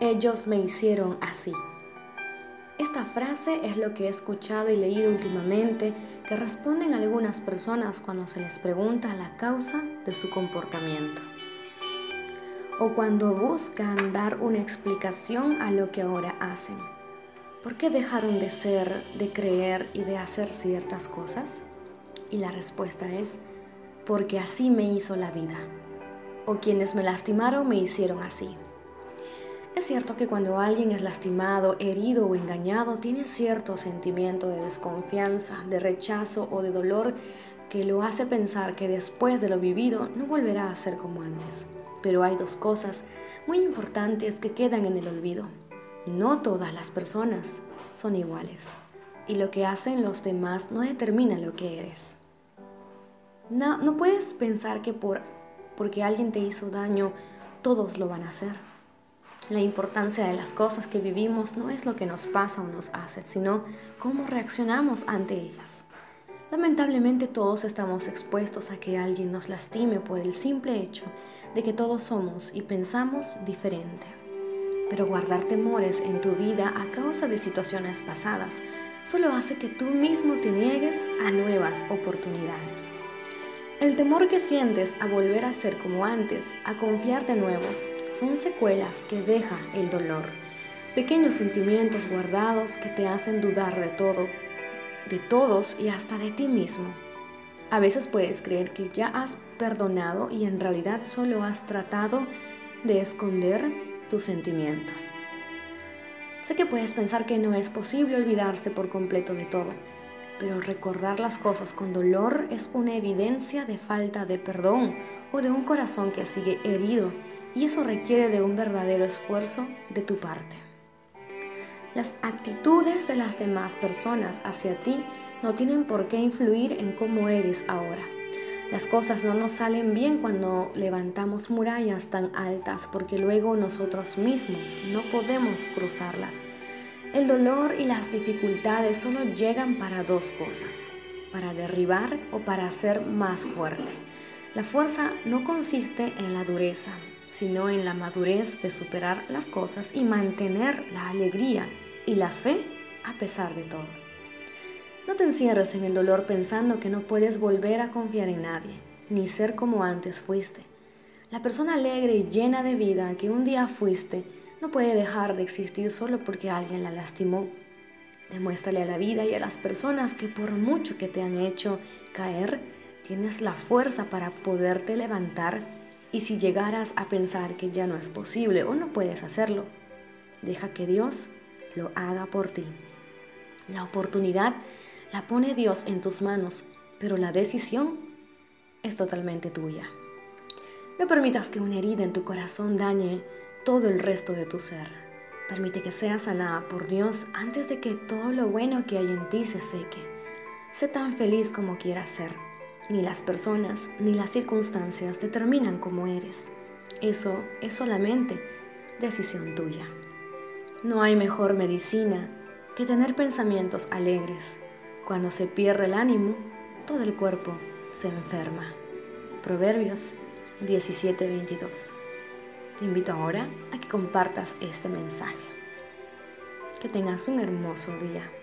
Ellos me hicieron así. Esta frase es lo que he escuchado y leído últimamente que responden algunas personas cuando se les pregunta la causa de su comportamiento o cuando buscan dar una explicación a lo que ahora hacen. ¿Por qué dejaron de ser, de creer y de hacer ciertas cosas? Y la respuesta es, porque así me hizo la vida, o quienes me lastimaron me hicieron así. Es cierto que cuando alguien es lastimado, herido o engañado, tiene cierto sentimiento de desconfianza, de rechazo o de dolor que lo hace pensar que después de lo vivido no volverá a ser como antes. Pero hay dos cosas muy importantes que quedan en el olvido. No todas las personas son iguales y lo que hacen los demás no determina lo que eres. No puedes pensar que porque alguien te hizo daño, todos lo van a hacer. La importancia de las cosas que vivimos no es lo que nos pasa o nos hace, sino cómo reaccionamos ante ellas. Lamentablemente todos estamos expuestos a que alguien nos lastime por el simple hecho de que todos somos y pensamos diferente. Pero guardar temores en tu vida a causa de situaciones pasadas solo hace que tú mismo te niegues a nuevas oportunidades. El temor que sientes a volver a ser como antes, a confiar de nuevo, son secuelas que deja el dolor, pequeños sentimientos guardados que te hacen dudar de todo, de todos y hasta de ti mismo. A veces puedes creer que ya has perdonado y en realidad solo has tratado de esconder tu sentimiento. Sé que puedes pensar que no es posible olvidarse por completo de todo, pero recordar las cosas con dolor es una evidencia de falta de perdón o de un corazón que sigue herido, y eso requiere de un verdadero esfuerzo de tu parte. Las actitudes de las demás personas hacia ti no tienen por qué influir en cómo eres ahora. Las cosas no nos salen bien cuando levantamos murallas tan altas porque luego nosotros mismos no podemos cruzarlas. El dolor y las dificultades solo llegan para dos cosas, para derribar o para hacer más fuerte. La fuerza no consiste en la dureza, sino en la madurez de superar las cosas y mantener la alegría y la fe a pesar de todo. No te encierres en el dolor pensando que no puedes volver a confiar en nadie, ni ser como antes fuiste. La persona alegre y llena de vida que un día fuiste no puede dejar de existir solo porque alguien la lastimó. Demuéstrale a la vida y a las personas que por mucho que te han hecho caer, tienes la fuerza para poderte levantar. Y si llegaras a pensar que ya no es posible o no puedes hacerlo, deja que Dios lo haga por ti. La oportunidad la pone Dios en tus manos, pero la decisión es totalmente tuya. No permitas que una herida en tu corazón dañe todo el resto de tu ser. Permite que seas sanada por Dios antes de que todo lo bueno que hay en ti se seque. Sé tan feliz como quieras ser. Ni las personas ni las circunstancias determinan cómo eres. Eso es solamente decisión tuya. No hay mejor medicina que tener pensamientos alegres. Cuando se pierde el ánimo, todo el cuerpo se enferma. Proverbios 17:22. Te invito ahora a que compartas este mensaje. Que tengas un hermoso día.